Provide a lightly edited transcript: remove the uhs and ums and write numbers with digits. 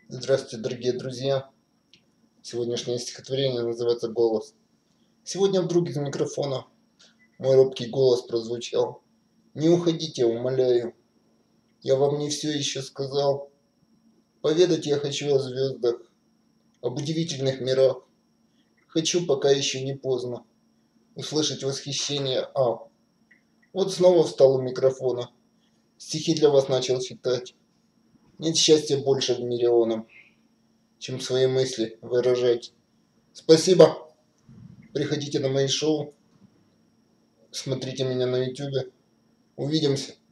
Здравствуйте, дорогие друзья! Сегодняшнее стихотворение называется «Голос». Сегодня вдруг из микрофона мой робкий голос прозвучал. Не уходите, умоляю, я вам не все еще сказал. Поведать я хочу о звездах, об удивительных мирах. Хочу, пока еще не поздно, услышать восхищение. Вот снова встал у микрофона, стихи для вас начал читать. Нет счастья больше в миллионах, чем свои мысли выражать. Спасибо! Приходите на мои шоу, смотрите меня на ютубе. Увидимся.